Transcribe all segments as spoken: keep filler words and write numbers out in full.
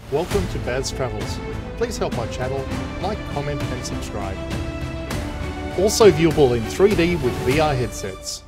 Welcome to Baz Travels. Please help my channel, like, comment and subscribe. Also viewable in three D with V R headsets.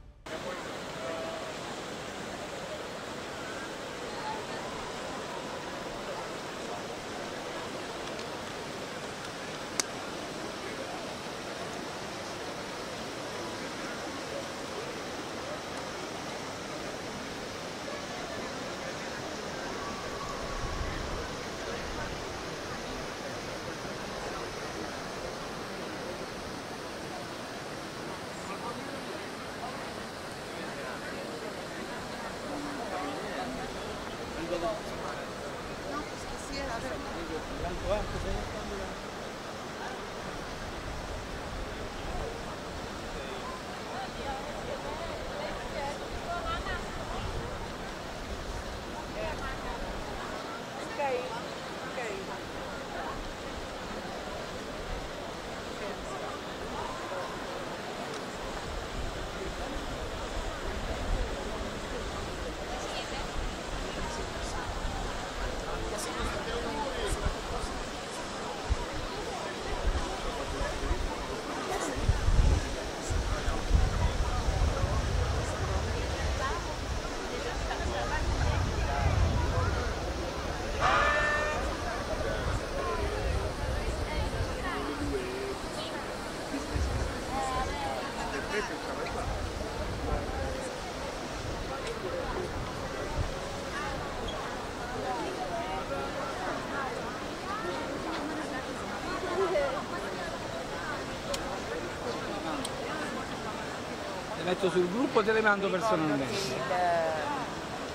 Le metto sul gruppo o te le mando personalmente?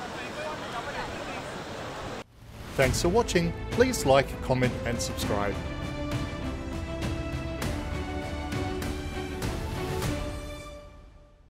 Thanks for watching. Please like, comment and subscribe.